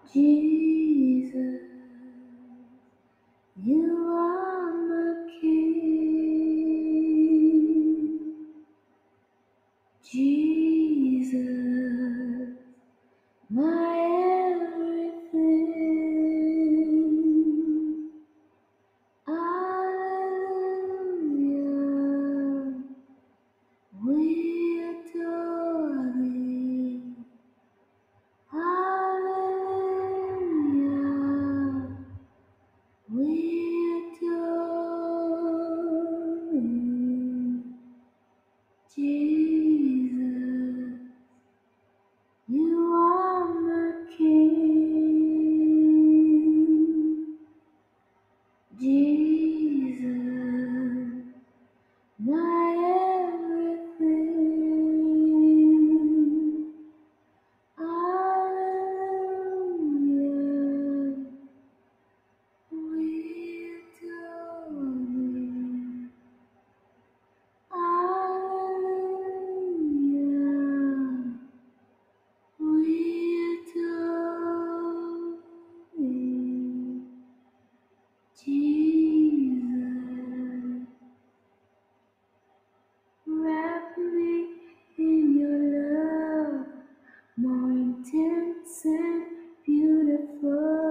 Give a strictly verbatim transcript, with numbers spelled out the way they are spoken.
Jesus, you are my King. Jesus, my everything. Hallelujah, we adore thee. Hallelujah, we adore thee. Jesus, you are my King. Jesus, my everything. Hallelujah, we adore thee. Hallelujah, we adore thee. Jesus, wrap me in your love, more intense and beautiful.